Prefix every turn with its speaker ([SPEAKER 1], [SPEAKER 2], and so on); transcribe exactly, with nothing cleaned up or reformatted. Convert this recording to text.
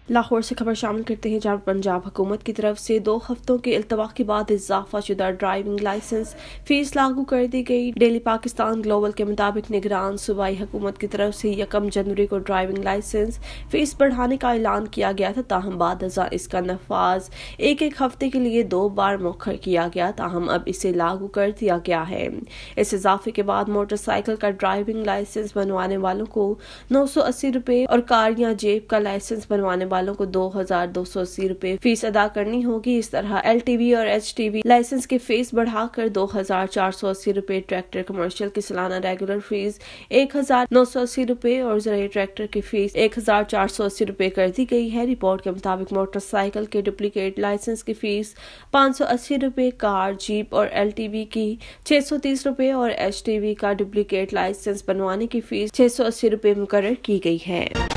[SPEAKER 1] لاہور سے خبر شامل کرتے ہیں، جہاں پنجاب حکومت کی طرف سے دو ہفتوں کے التوا کے بعد اضافہ شدہ ڈرائیونگ لائسنس فیس لاگو کر دی گئی۔ ڈیلی پاکستان گلوبل کے مطابق نگران صوبائی حکومت کی طرف سے یکم جنوری کو ڈرائیونگ لائسنس فیس بڑھانے کا اعلان کیا گیا تھا، تاہم بعد ازاں اس کا نفاذ ایک ایک ہفتے کے لیے دو بار مؤخر کیا گیا، تاہم اب اسے لاگو کر دیا گیا ہے۔ اس اضافے کے بعد موٹر سائیکل کا ڈرائیونگ لائسنس بنوانے والوں کو نو سو اسی روپے اور کار یا جیپ کا لائسنس بنوانے والوں کو دو ہزار دو سو اسی روپے فیس ادا کرنی ہوگی۔ اس طرح ایل ٹی وی اور ایچ ٹی وی لائسنس کے فیس بڑھا کر دو ہزار چار سو اسی روپے، ٹریکٹر کمرشل کی سالانہ ریگولر فیس ایک ہزار نو سو اسی روپے اور زرعی ٹریکٹر کی فیس ایک ہزار چار سو اسی روپے کر دی گئی ہے۔ رپورٹ کے مطابق موٹر سائیکل کے ڈپلیکیٹ لائسنس کی فیس پانچ سو اسی روپے، کار، جیپ اور ایل ٹی وی کی چھ سو تیس روپے اور ایچ ٹی وی کا ڈپلیکیٹ لائسنس بنوانے کی فیس چھ سو اسی روپے مقرر کی گئی ہے۔